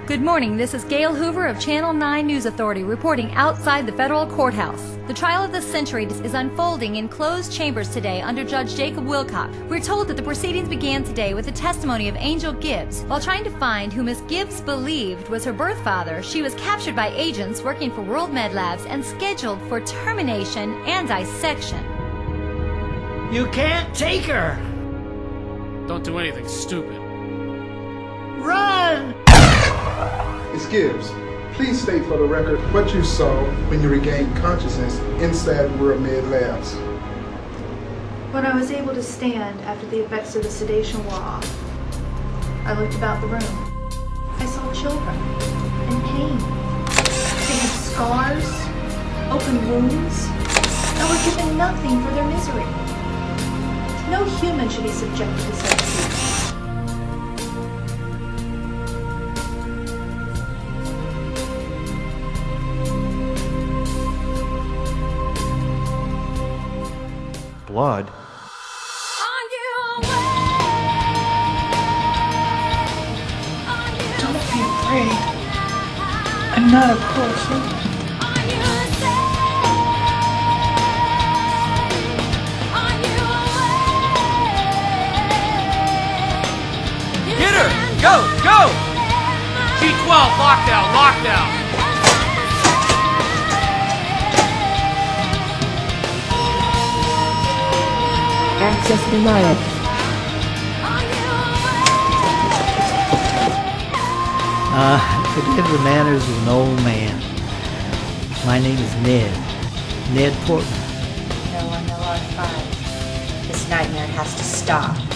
Good morning, this is Gail Hoover of Channel 9 News Authority reporting outside the federal courthouse. The trial of the century is unfolding in closed chambers today under Judge Jacob Wilcox. We're told that the proceedings began today with the testimony of Angel Gibbs. While trying to find who Miss Gibbs believed was her birth father, she was captured by agents working for World Med Labs and scheduled for termination and dissection. You can't take her! Don't do anything stupid. Run! Miss Gibbs, please state for the record what you saw when you regained consciousness inside World Med Labs. When I was able to stand after the effects of the sedation wore off, I looked about the room. I saw children in pain. They had scars, open wounds, and were given nothing for their misery. No human should be subjected to such abuse. Blood? Don't be afraid. I'm not a person. Get her! Go! Go! G12, lockdown, lockdown! Access denied. Forgive the manners of an old man. My name is Ned Portman. No on the log 5. This nightmare has to stop.